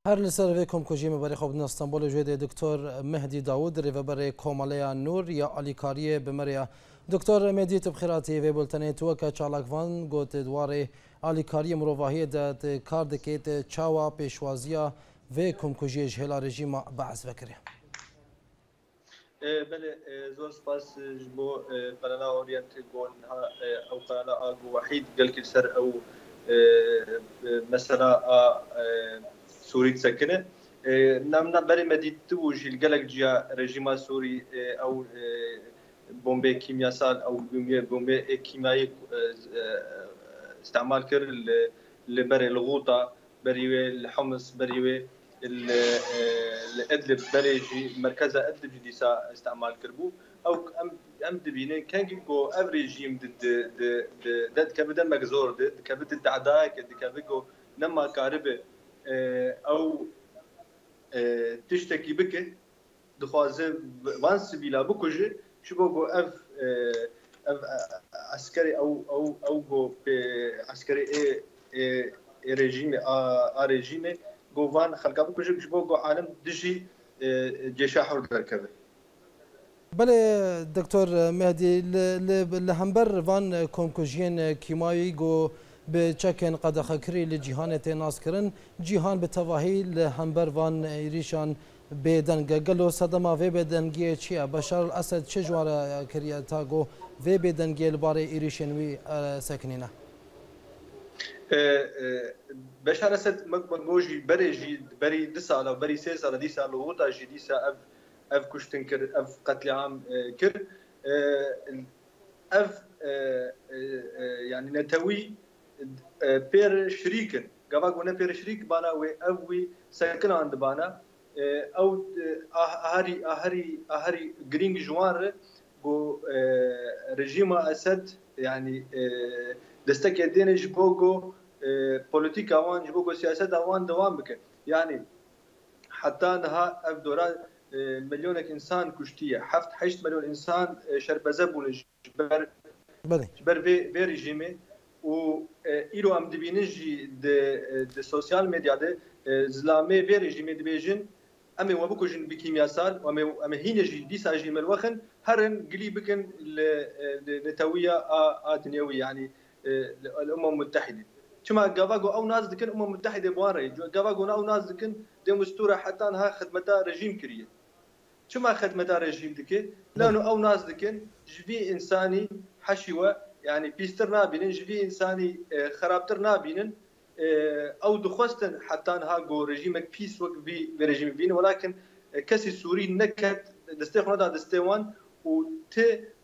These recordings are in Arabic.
هر لسر ویکم کجیم برای خواب استانبول جوید دکتر مهدی داود ریو برای کومالیا نور یا علیکاری بمریا دکتر مهدی تبخیراتی و بولتنی تو که چالاکوان گوت دواره علیکاری مروواهی داد کار دکیت چاوا پیشوازیا و کم کجی جهلا رژیم بعض وکره. بله زور سپاس جبو قناة أورينت جون أو قناة أجو وحيد قال كل سر أو مثلا سوري تسكنه نمنا بري مديت توجي الجلك جا رجيم سوري أو بومبي كيميائي أو بومبي كيميائي استعمال كر لبري الغوطة بريوي الحمص بريوي الادلب بريجي مركزها ادلب جديسا استعمال كربو او ام دبينين كان جيكو افريجيم دد كبدا مجزور دد كبدا الدعداك دد كبيكو نما كاربه او تشتكي بك دخوازه وانس بلا بكوجي شبوكو اف عسكري او جو عسكري اي ريجيم ريجيم جوفان خلقا بكوجي شبوكو عالم دجي جيشا حر دركبه. بله دکتر مهدی لهمبر وان کمکوژین کیمایی گو به چکن قد خکری لجهان تناس کرن جهان به تواهی لهمبر وان ایریشان بدنگ گلو صدما و بدنگی چیه بشار الاسد چه جوار کریه تاگو و بدنگی لباره ایریشنوی سکنینه بشار الاسد مقبوجي بري 2 سال بري 3 سال دي سال وطا جي دي سال اف كشتن كر اف قتل عام كر اف يعني نتوي بير شريكن قبل بير شريك بانا وي سكن عند بانا او اهري جرينج جوار جو رجيم اسد يعني دستك يدين جبوغو بوليتيك اوان جبوغو سياسات اوان دوام بك يعني حتى انها اف دوران مليونك انسان كشتيه حفت 8 مليون انسان شربزبون جبر في ريجيمي و ايرو ام دبينجي د سوشيال ميديا د زلامي في ريجيمي دبيجن امي وبكوجن بكيمياسال امي هينجي ديساجي ملوخن هرن قلي بكن لتويه دنيويه يعني الامم المتحده كما قافاغو او ناس دكن الامم المتحده بواري قافاغو او ناس دكن دي مستوره حتى انها خدمتها رجيم كريه كما خدمتها رجيم دكي لانه او ناس دكن جفي انساني حشوه يعني بيستر نابين جفي انساني خرابتر نابين او دخوستن حتى انها جو رجيمك بيس وك في رجيم بين ولكن كسي سوري نكت دستيخنا دا دستيوان و ت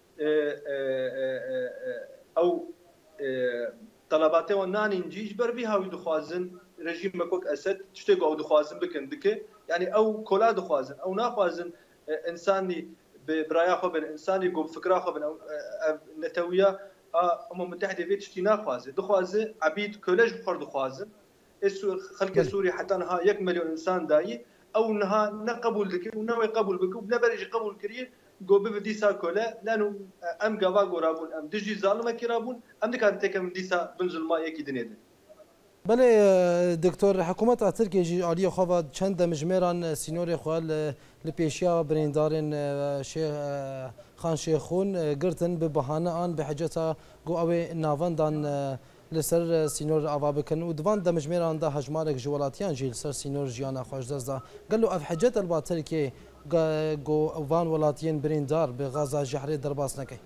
او طلباته ونان نجيج بر بها ودخوازن رژیم مکوک اسد تشتگو او دخوازن بکن دکه يعني او كولا دخوازن او ناخوازن انساني برايا خو بن انساني جو فكره خو بن نتويه متحده في تشتي ناخوازه دخوازه عبيد كولج بخور دخوازن خلق سوري حتى انها 1 مليون انسان داي او انها نقبول دك ونوي قبول بك ونبرج قبول كريه جو بفديسا كولا لانه ام غافا غورابون ام دجي ظالمه كرابون ام دكان تكم ديسا بنزل ما يكي دنيد بله دکتر حکومت ترکیه جی عالی خواب چند مجمران سینور خوال لپیشیا بریندارن شیخ خان شیخون گرتن به بهانه آن به حجتا گو اوی ناوندان لسر سینور آوا بکن و دوان مجمران ده هجمارک جوالاتیان جیل سر سینور جیانا خوش دزدا قالو اف حجت البا ترکیه گو وان ولاتیان بریندار به غزه جحری درباس نکی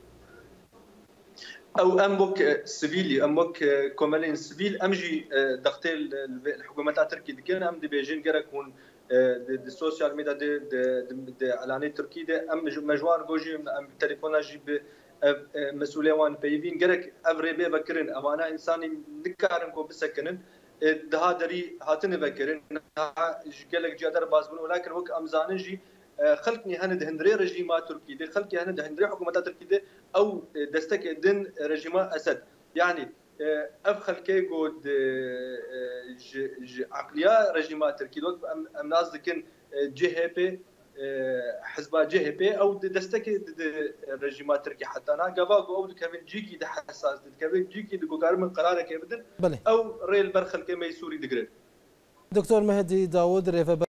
او امك سيفيلي امك كومالين سيفيل امجي دختي الحكومات التركيه كان ام دي بيجين كون دي السوشيال ميديا دي اعلاني تركي دي ام مجوار جوجي ام تليفون اجي مسؤوليه وان بيفين جرك افري بي بكرن امانه انساني نكارن كو بسكنن ده دري هاتن بكرن قالك جادر بازبون ولكن وك امزانجي خلقني هند هندري رجيمات تركي دي خلقي هند هندري حكومات تركي دي او دستك دن رجيم اسد يعني اف خلقي قد عقليه رجيمات تركي دوك ام ناس دكن جي هي بي حزب جي هي بي او دستك رجيمات تركي حتى انا قباقو او كافين جيكي ده حساس كافين جيكي دكو من قرارك يبدن او ريل برخل كما يسوري دقرن دکتۆر مەهدی داود ڕێڤەبەر